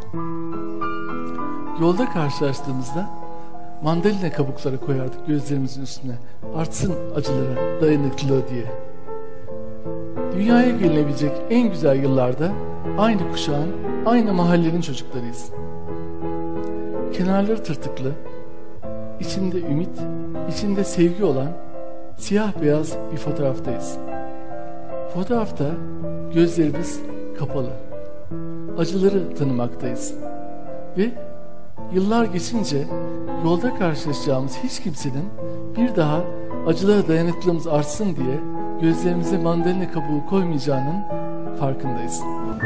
Yolda karşılaştığımızda mandalina kabukları koyardık gözlerimizin üstüne, artsın acılara dayanıklılığı diye. Dünyaya gelinebilecek en güzel yıllarda aynı kuşağın, aynı mahallenin çocuklarıyız. Kenarları tırtıklı, içinde ümit, içinde sevgi olan siyah beyaz bir fotoğraftayız. Fotoğrafta gözlerimiz kapalı, acıları tanımaktayız. Ve yıllar geçince yolda karşılaşacağımız hiç kimsenin bir daha acılara dayanıklılığımız artsın diye gözlerimize mandalina kabuğu koymayacağının farkındayız.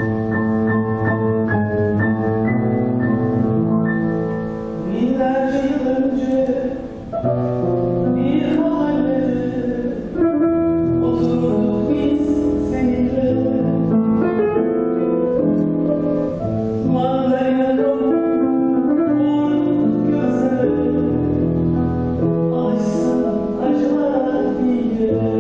Binlerce yıl önce bir mahallede oturduk biz seninle. Mandalina kabuğu vurduk gözlere, alışsın acılar diye.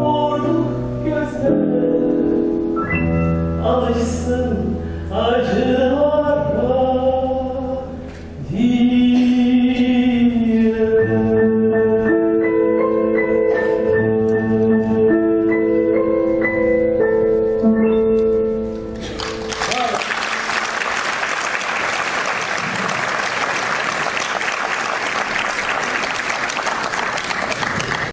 Alışsın acı